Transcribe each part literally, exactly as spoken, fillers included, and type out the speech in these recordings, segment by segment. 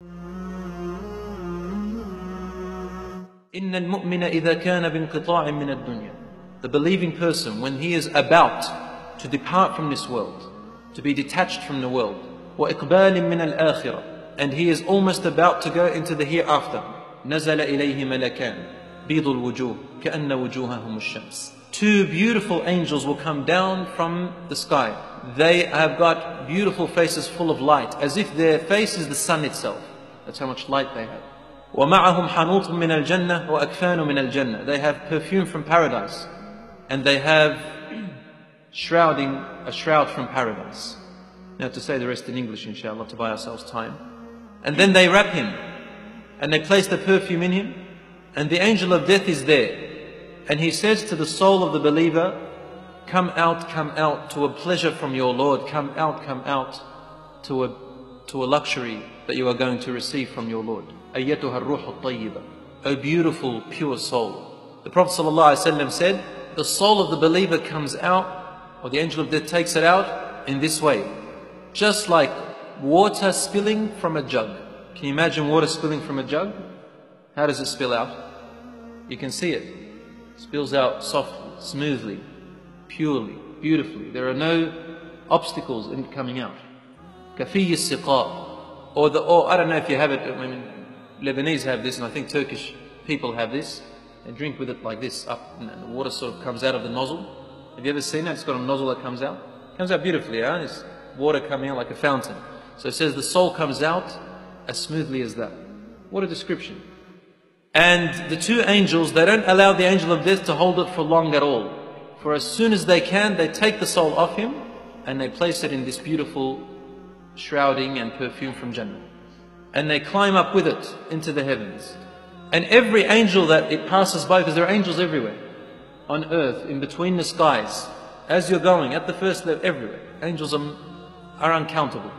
إن المؤمن إذا كان بانقطاع من الدنيا. The believing person, when he is about to depart from this world, to be detached from the world, وإقبال من الآخرة, and he is almost about to go into the hereafter, نزل إليه ملكان بيض الوجوه كأن وجوههم الشمس. Two beautiful angels will come down from the sky. They have got beautiful faces full of light, as if their face is the sun itself. That's how much light they have. وَمَعَهُمْ حَنُوطٌ مِنَ الْجَنَّةِ وَأَكْفَانٌ مِنَ الْجَنَّةِ. They have perfume from paradise, and they have shrouding, a shroud from paradise. Now to say the rest in English, inshallah, to buy ourselves time. And then they wrap him, and they place the perfume in him, and the angel of death is there. And he says to the soul of the believer, come out, come out to a pleasure from your Lord. Come out, come out to a, to a luxury that you are going to receive from your Lord. أَيَّتُهَا الرُّوحُ الطَّيِّبَةِ. O beautiful, pure soul. The Prophet ﷺ said, the soul of the believer comes out, or the angel of death takes it out in this way. Just like water spilling from a jug. Can you imagine water spilling from a jug? How does it spill out? You can see it. It spills out softly, smoothly, purely, beautifully. There are no obstacles in it coming out. كَفِيِّ السِّقَاء. Or, the, or I don't know if you have it, I mean, Lebanese have this, and I think Turkish people have this. They drink with it like this, up, and the water sort of comes out of the nozzle. Have you ever seen that? It's got a nozzle that comes out. It comes out beautifully, huh? It's water coming out like a fountain. So it says the soul comes out as smoothly as that. What a description. And the two angels, they don't allow the angel of death to hold it for long at all. For as soon as they can, they take the soul off him, and they place it in this beautiful shrouding and perfume from Jannah. And they climb up with it into the heavens. And every angel that it passes by, because there are angels everywhere, on earth, in between the skies, as you're going, at the first level, everywhere. Angels are, are uncountable.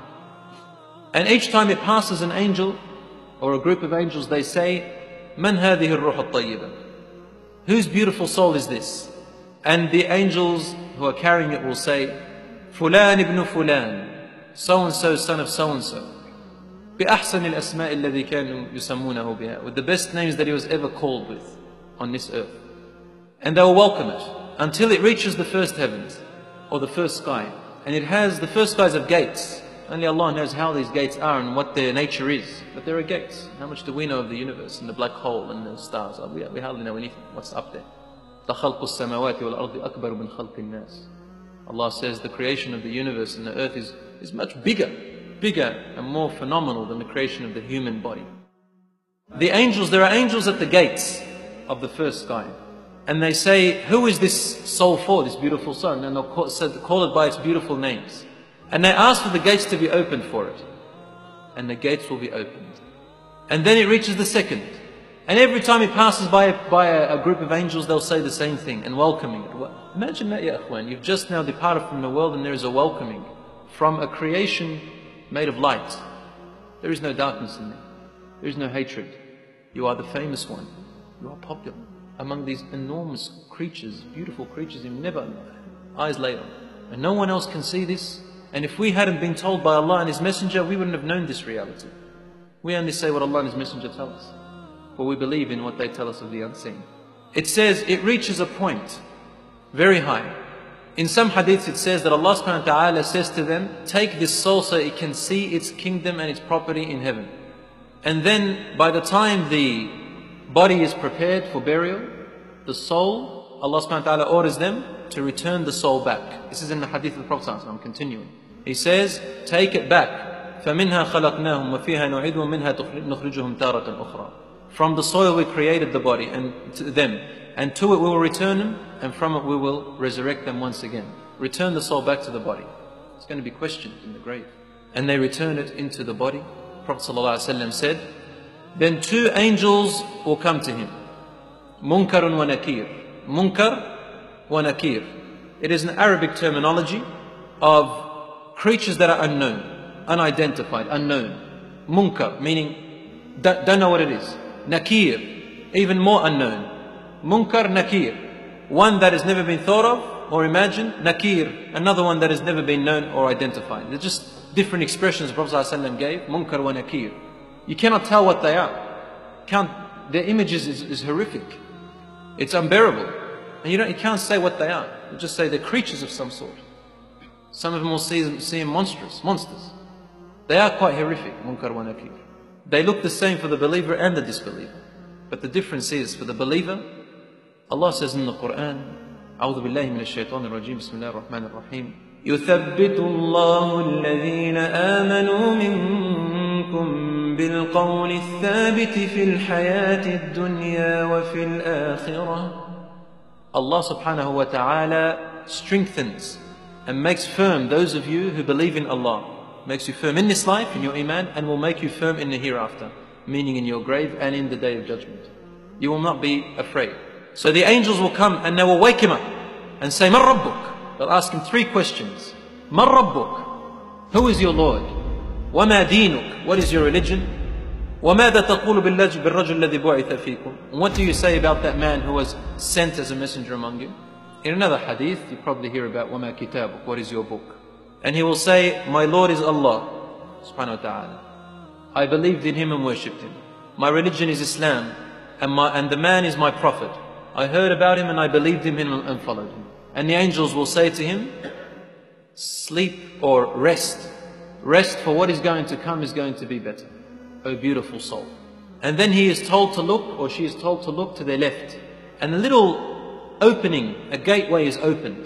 And each time it passes an angel, or a group of angels, they say, Man هذه الروح الطيبة? Whose beautiful soul is this? And the angels who are carrying it will say, Fulan ibn Fulan, so-and-so, son of so-and-so. بأحسن الأسماء الذي كانوا يسمونه بها. With the best names that he was ever called with on this earth. And they will welcome it until it reaches the first heavens, or the first sky. And it has, the first skies have gates. Only Allah knows how these gates are and what their nature is. But there are gates. How much do we know of the universe and the black hole and the stars? We, we hardly know anything. What's up there? لَخَلْقُ السَّمَوَاتِ وَالْأَرْضِ أَكْبَرُ مِنْ خَلْقِ النَّاسِ. Allah says the creation of the universe and the earth is, is much bigger, bigger and more phenomenal than the creation of the human body. The angels, there are angels at the gates of the first sky. And they say, who is this soul for, this beautiful soul? And they'll call, call it by its beautiful names. And they ask for the gates to be opened for it. And the gates will be opened. And then it reaches the second. And every time it passes by, by a, a group of angels, they'll say the same thing and welcoming it. Well, imagine that, ya akhwan. You've just now departed from the world and there is a welcoming from a creation made of light. There is no darkness in there. There is no hatred. You are the famous one. You are popular among these enormous creatures, beautiful creatures you've never eyes laid on. And no one else can see this. And if we hadn't been told by Allah and His Messenger, we wouldn't have known this reality. We only say what Allah and His Messenger tell us. For we believe in what they tell us of the unseen. It says it reaches a point very high. In some hadiths it says that Allah subhanahu wa ta'ala says to them, take this soul so it can see its kingdom and its property in heaven. And then by the time the body is prepared for burial, the soul, Allah subhanahu wa ta'ala orders them to return the soul back. This is in the hadith of the Prophet sallallahu alaihi wasallam. I'm continuing. He says, take it back. فَمِنْهَا خَلَقْنَاهُمْ وَفِيهَا نُعِيدُ وَمِنْهَا نُخْرِجُهُمْ تَارَةً أُخْرَى. From the soil we created the body and to them, and to it we will return them, and from it we will resurrect them once again. Return the soul back to the body. It's going to be questioned in the grave. And they return it into the body. Prophet ﷺ said, then two angels will come to him. Munkar wa nakir. Munkar wa nakir. It is an Arabic terminology of creatures that are unknown, unidentified, unknown. Munkar, meaning don't, don't know what it is. Nakir, even more unknown. Munkar, nakir. One that has never been thought of or imagined. Nakir, another one that has never been known or identified. They're just different expressions the Prophet ﷺ gave. Munkar wa nakir. You cannot tell what they are. Can't, their images is, is horrific. It's unbearable. And you, don't, you can't say what they are. You just say they're creatures of some sort. Some of them will see, see them monstrous, monsters. They are quite horrific, munkar wa nakir. They look the same for the believer and the disbeliever. But the difference is, for the believer, Allah says in the Quran, أعوذ بالله من الشيطان الرجيم بسم الله الرحمن الرحيم يثبت الله الذين آمنوا منكم بالقول الثابت في الحياة الدنيا وفي الآخرة. Allah subhanahu wa ta'ala strengthens and makes firm those of you who believe in Allah. Makes you firm in this life, in your iman, and will make you firm in the hereafter, meaning in your grave and in the day of judgment. You will not be afraid. So the angels will come and they will wake him up and say, Man Rabbuk? They'll ask him three questions. Man Rabbuk? Who is your Lord? وما دينك? What is your religion? وماذا تقول بالرجل الذي بعث فيكم? And what do you say about that man who was sent as a messenger among you? In another hadith, you probably hear about وما كتابك? What is your book? And he will say, my Lord is Allah subhanahu wa ta'ala. I believed in Him and worshipped Him. My religion is Islam, and, my, and the man is my prophet. I heard about him and I believed in him and followed him. And the angels will say to him, sleep or rest. Rest, for what is going to come is going to be better. O beautiful soul. And then he is told to look, or she is told to look to their left. And a little opening, a gateway is opened.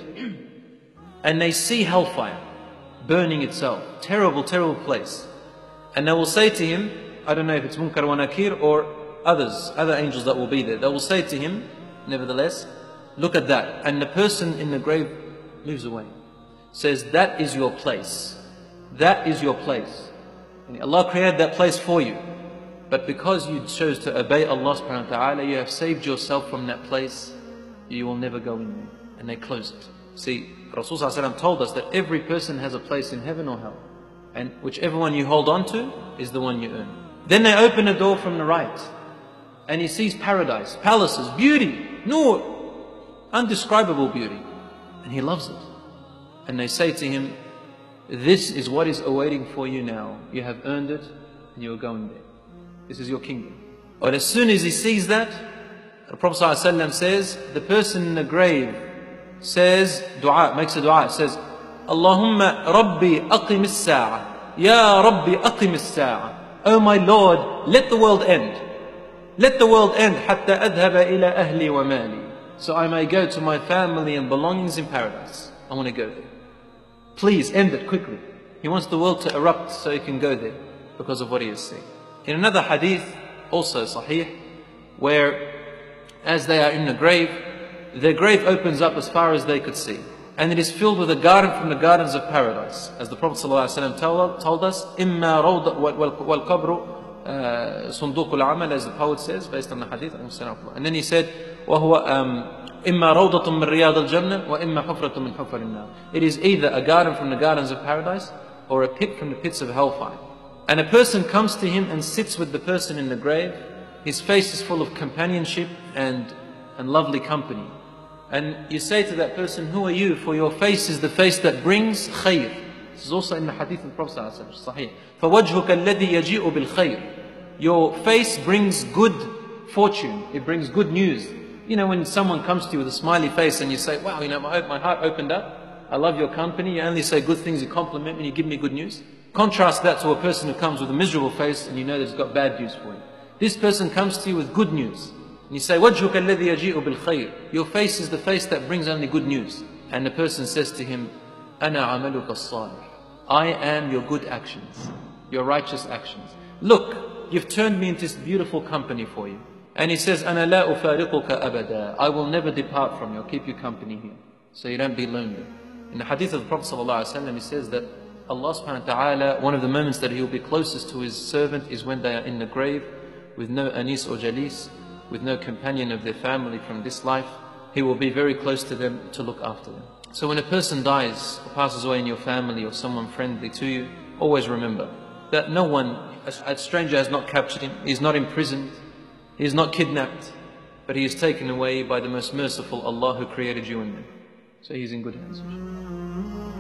And they see hellfire burning itself. Terrible, terrible place. And they will say to him, I don't know if it's Munkar wa Nakir or others, other angels that will be there. They will say to him, nevertheless, look at that. And the person in the grave moves away. Says, that is your place. That is your place. And Allah created that place for you. But because you chose to obey Allah subhanahu wa ta'ala, you have saved yourself from that place. You will never go in there. And they close it. See, Rasulullah told us that every person has a place in heaven or hell. And whichever one you hold on to is the one you earn. Then they open a door from the right. And he sees paradise, palaces, beauty, nur, undescribable beauty. And he loves it. And they say to him, this is what is awaiting for you now. You have earned it and you are going there. This is your kingdom. But as soon as he sees that, the Prophet ﷺ says, the person in the grave says, dua, makes a dua, says, Allahumma Rabbi aqim as-sa'a. Ya Rabbi aqim as-sa'a. Oh my Lord, let the world end. Let the world end حتى أذهب إلى أهلي ومالي. So I may go to my family and belongings in paradise. I want to go there. Please end it quickly. He wants the world to erupt so he can go there because of what he has seen. In another hadith, also sahih, where as they are in the grave, their grave opens up as far as they could see. And it is filled with a garden from the gardens of paradise. As the Prophet ﷺ told us, إِمَّا رَوْضَ وَالْقَبْرُ صُنْدُوقُ الْعَمَلِ, as the poet says, based on the hadith. And then he said, وَهُوَ إِمَّا رَوْضَةٌ مِّن رِيَاضِ الْجَنَّةِ وَإِمَّا حُفْرَةٌ مِّن حُفَرِ النَّارِ. It is either a garden from the gardens of paradise or a pit from the pits of hellfire. And a person comes to him and sits with the person in the grave. His face is full of companionship and, and lovely company. And you say to that person, who are you? For your face is the face that brings khayr. This is also in the hadith of the Prophet ﷺ. فَوَجْهُكَ الَّذِي يَجِئُ بِالْخَيْرِ. Your face brings good fortune. It brings good news. You know, when someone comes to you with a smiley face and you say, wow, you know, my, my heart opened up. I love your company. You only say good things, you compliment me, you give me good news. Contrast that to a person who comes with a miserable face and you know that he's got bad news for you. This person comes to you with good news. And you say, وَجْهُكَ الَّذِي يَجِئُ بِالْخَيْرِ. Your face is the face that brings only good news. And the person says to him, أَنَا عَمَلُكَ الصَّالِحِ. I am your good actions, your righteous actions. Look, you've turned me into this beautiful company for you. And he says, أَنَا لَا أُفَارِقُكَ أَبَدًا. I will never depart from you, I'll keep you company here. So you don't be lonely. In the hadith of the Prophet ﷺ, he says that Allah subhanahu wa ta'ala, one of the moments that He will be closest to His servant is when they are in the grave with no anis or jalis, with no companion of their family from this life. He will be very close to them to look after them. So when a person dies or passes away in your family or someone friendly to you, always remember that no one, a stranger has not captured him, he is not imprisoned, he is not kidnapped, but he is taken away by the most merciful Allah who created you and them. So he is in good hands.